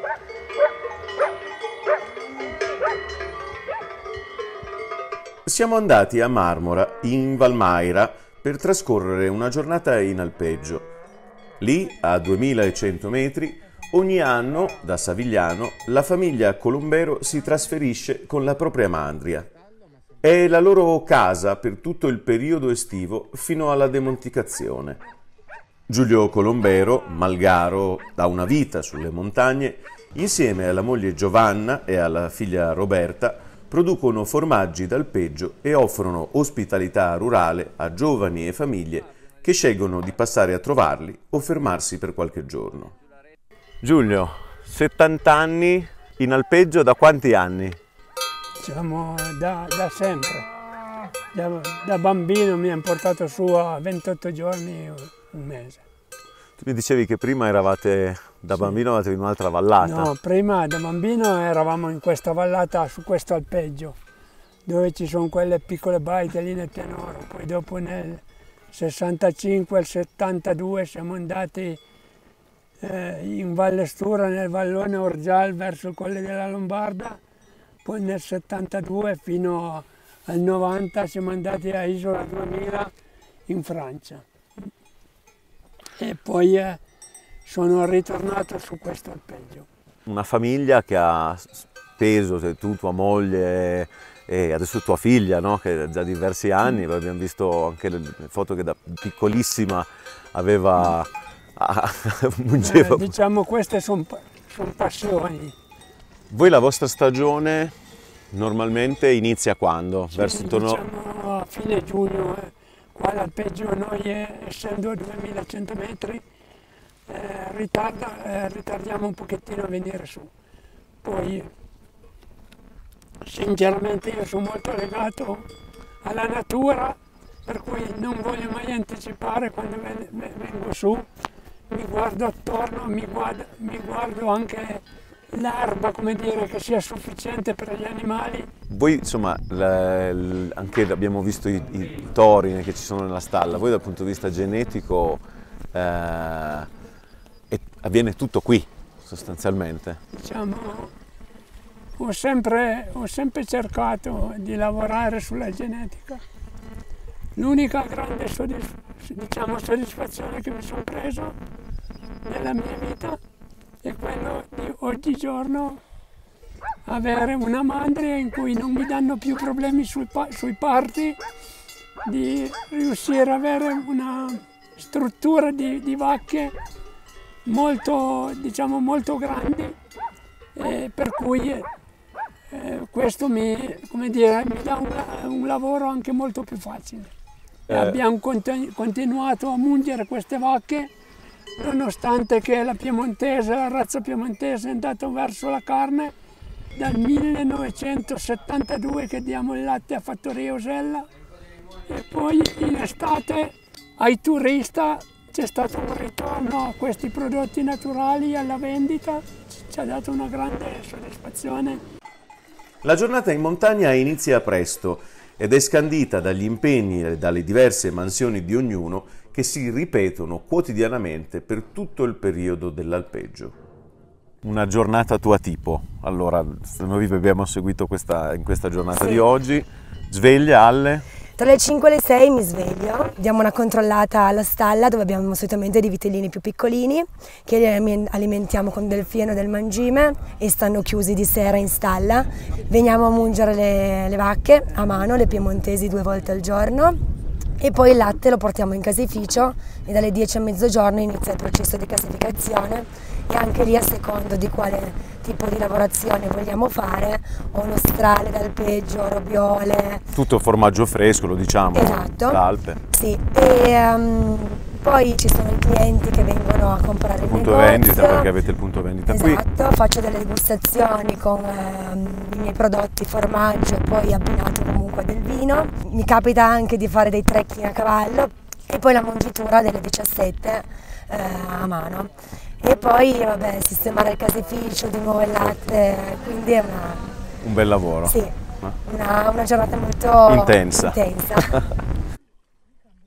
Siamo andati a Marmora, in Valmaira, per trascorrere una giornata in alpeggio. Lì, a 2100 metri, ogni anno, da Savigliano, la famiglia Colombero si trasferisce con la propria mandria. È la loro casa per tutto il periodo estivo fino alla demonticazione. Giulio Colombero, malgaro da una vita sulle montagne, insieme alla moglie Giovanna e alla figlia Roberta, producono formaggi d'alpeggio e offrono ospitalità rurale a giovani e famiglie che scelgono di passare a trovarli o fermarsi per qualche giorno. Giulio, 70 anni in alpeggio da quanti anni? Diciamo da sempre. Da bambino mi hanno portato su a 28 giorni, un mese. Tu mi dicevi che prima eravate, da bambino eravate in un'altra vallata. No, prima da bambino eravamo in questa vallata, su questo alpeggio, dove ci sono quelle piccole baite lì nel pianoro. Poi dopo nel 65 e il 72 siamo andati in Valle Stura, nel vallone Orgial, verso il Colle della Lombarda. Poi nel 72 fino al 90 siamo andati a Isola 2000 in Francia. E poi sono ritornato su questo alpeggio. Una famiglia che ha speso, tu, tua moglie e adesso tua figlia, no? Che ha già diversi anni, abbiamo visto anche le foto che da piccolissima aveva, mungeva. Diciamo queste sono passioni. Voi la vostra stagione normalmente inizia quando? Verso intorno... Diciamo a fine giugno. Qua l'alpeggio noi, essendo a 2100 metri, ritardiamo un pochettino a venire su. Poi, sinceramente, io sono molto legato alla natura, per cui non voglio mai anticipare quando vengo su. Mi guardo attorno, mi guardo anche l'erba, come dire, che sia sufficiente per gli animali. Voi, insomma, anche abbiamo visto i tori che ci sono nella stalla, voi dal punto di vista genetico avviene tutto qui, sostanzialmente? Diciamo, ho sempre cercato di lavorare sulla genetica. L'unica grande soddisfazione che mi sono preso nella mia vita è quello di oggigiorno avere una mandria in cui non mi danno più problemi sui parti, di riuscire ad avere una struttura di vacche molto, diciamo, molto grandi, per cui questo come dire, mi dà un lavoro anche molto più facile. Abbiamo continuato a mungere queste vacche, nonostante che la razza piemontese è andata verso la carne dal 1972 che diamo il latte a Fattoria Osella, e poi in estate ai turisti c'è stato un ritorno a questi prodotti naturali alla vendita, ci ha dato una grande soddisfazione. La giornata in montagna inizia presto ed è scandita dagli impegni e dalle diverse mansioni di ognuno che si ripetono quotidianamente per tutto il periodo dell'alpeggio. Una giornata tua tipo, allora noi vi abbiamo seguito in questa giornata di oggi, sveglia alle? Tra le 5 e le 6 mi sveglio, diamo una controllata alla stalla dove abbiamo solitamente dei vitellini più piccolini che li alimentiamo con del fieno e del mangime e stanno chiusi di sera in stalla. Veniamo a mungere le vacche a mano, le piemontesi 2 volte al giorno, e poi il latte lo portiamo in caseificio e dalle 10 a mezzogiorno inizia il processo di caseficazione, e anche lì a secondo di quale tipo di lavorazione vogliamo fare, o nostrale d'alpeggio, robiole. Tutto formaggio fresco, lo diciamo, esatto, d'Alpe. Sì, e poi ci sono i clienti che vengono a comprare il punto negozio. Vendita, perché avete il punto vendita qui. Esatto, faccio delle degustazioni con i miei prodotti, formaggio e poi abbinato comunque del vino. Mi capita anche di fare dei trekking a cavallo e poi la mungitura delle 17 a mano. E poi vabbè, sistemare il caseificio, di nuovo il latte, quindi è un bel lavoro. Sì, una giornata molto intensa.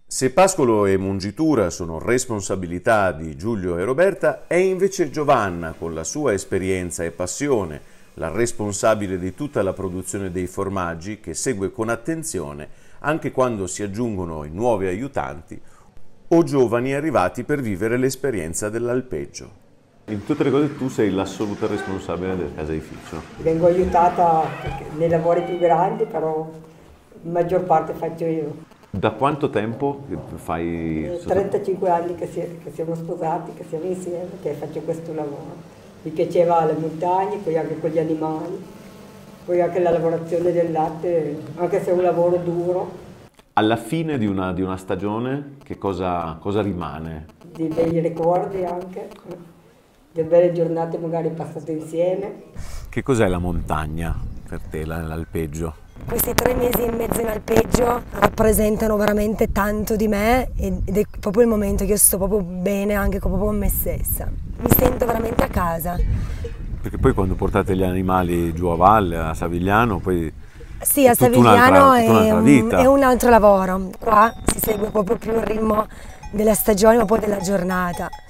Se pascolo e mungitura sono responsabilità di Giulio e Roberta, è invece Giovanna, con la sua esperienza e passione, la responsabile di tutta la produzione dei formaggi, che segue con attenzione anche quando si aggiungono i nuovi aiutanti o giovani arrivati per vivere l'esperienza dell'alpeggio. In tutte le cose tu sei l'assoluta responsabile del caseificio. Vengo aiutata nei lavori più grandi, però la maggior parte faccio io. Da quanto tempo fai? 35 anni che siamo sposati, che siamo insieme, che faccio questo lavoro. Mi piaceva le montagne, poi anche con gli animali, poi anche la lavorazione del latte, anche se è un lavoro duro. Alla fine di una stagione che cosa rimane? Di bei ricordi anche, di belle giornate magari passate insieme. Che cos'è la montagna per te, l'alpeggio? Questi 3 mesi in mezzo in alpeggio rappresentano veramente tanto di me ed è proprio il momento che io sto proprio bene anche proprio con me stessa. Mi sento veramente a casa. Perché poi quando portate gli animali giù a valle, a Savigliano, poi sì, a Savigliano è un altro lavoro. Qua si segue proprio più il ritmo della stagione ma poi della giornata.